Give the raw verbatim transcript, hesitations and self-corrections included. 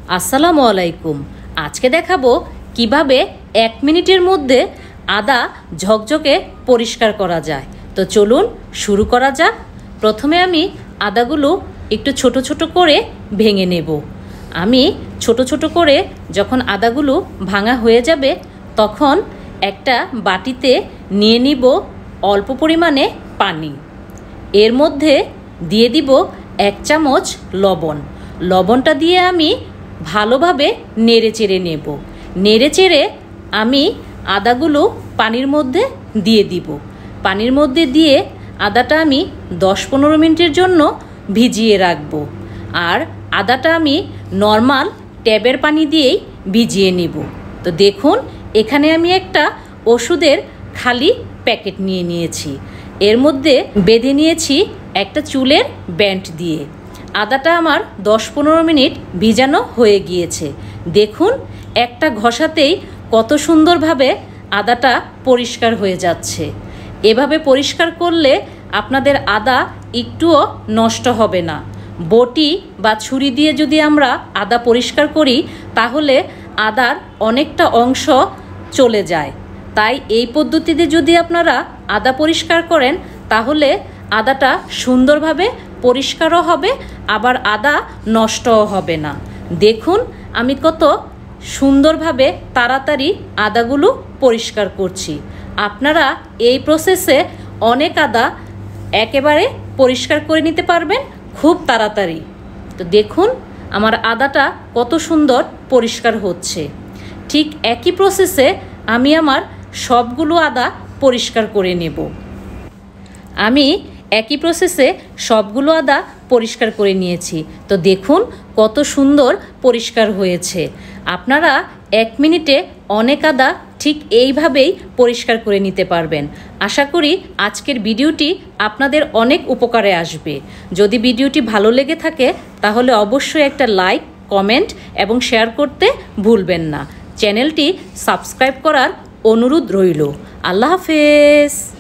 আসসালামু আলাইকুম। আজকে দেখাবো কিভাবে এক মিনিটের মধ্যে আদা ঝকঝকে পরিষ্কার করা যায়। তো চলুন শুরু করা যাক। প্রথমে আমি আদাগুলো একটু ছোট ছোট করে ভেঙে নেব। আমি ছোট ছোট করে যখন আদাগুলো ভাঙা হয়ে যাবে তখন একটা বাটিতে নিয়ে নিব অল্প পরিমাণে পানি। এর মধ্যে দিয়ে দিব এক চামচ লবণ। লবণটা দিয়ে আমি ভালোভাবে নেড়ে চেড়ে নেব। নেড়ে চেড়ে আমি আদাগুলো পানির মধ্যে দিয়ে দিব। পানির মধ্যে দিয়ে আদাটা আমি দশ পনেরো মিনিটের জন্য ভিজিয়ে রাখব। আর আদাটা আমি নর্মাল ট্যাপের পানি দিয়েই ভিজিয়ে নেব। তো দেখুন এখানে আমি একটা ওষুধের খালি প্যাকেট নিয়ে নিয়েছি। এর মধ্যে বেঁধে নিয়েছি একটা চুলের ব্যান্ড দিয়ে। আদাটা আমার দশ পনেরো মিনিট ভিজানো হয়ে গিয়েছে। দেখুন একটা ঘষাতেই কত সুন্দরভাবে আদাটা পরিষ্কার হয়ে যাচ্ছে। এভাবে পরিষ্কার করলে আপনাদের আদা একটুও নষ্ট হবে না। বটি বা ছুরি দিয়ে যদি আমরা আদা পরিষ্কার করি তাহলে আদার অনেকটা অংশ চলে যায়। তাই এই পদ্ধতিতে যদি আপনারা আদা পরিষ্কার করেন তাহলে আদাটা সুন্দরভাবে পরিষ্কারও হবে, আবার আদা নষ্টও হবে না। দেখুন আমি কত সুন্দরভাবে তাড়াতাড়ি আদাগুলো পরিষ্কার করছি। আপনারা এই প্রসেসে অনেক আদা একেবারে পরিষ্কার করে নিতে পারবেন খুব তাড়াতাড়ি। তো দেখুন আমার আদাটা কত সুন্দর পরিষ্কার হচ্ছে। ঠিক একই প্রসেসে আমি আমার সবগুলো আদা পরিষ্কার করে নেব। আমি একই প্রসেসে সবগুলো আদা পরিষ্কার করে নিয়েছি। তো দেখুন কত সুন্দর পরিষ্কার হয়েছে। আপনারা এক মিনিটে অনেক আদা ঠিক এইভাবেই পরিষ্কার করে নিতে পারবেন। আশা করি আজকের ভিডিওটি আপনাদের অনেক উপকারে আসবে। যদি ভিডিওটি ভালো লেগে থাকে তাহলে অবশ্যই একটা লাইক, কমেন্ট এবং শেয়ার করতে ভুলবেন না। চ্যানেলটি সাবস্ক্রাইব করার অনুরোধ রইল। আল্লাহ হাফেজ।